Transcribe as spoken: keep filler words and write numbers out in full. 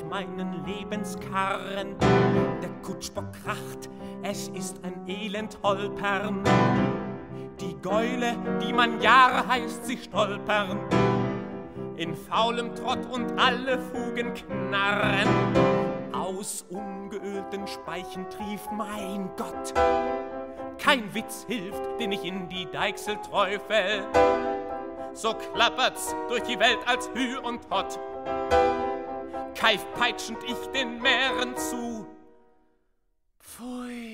meinen Lebenskarren. Der Kutschbock kracht, es ist ein Elend Holpern. Die Gäule, die man Jahre heißt, sie stolpern. In faulem Trott und alle Fugen knarren. Aus ungeölten Speichen trief, mein Gott. Kein Witz hilft, den ich in die Deichsel träufel. So klappert's durch die Welt als Hü und Hott. Keif peitschend ich den Meeren zu. Pfui.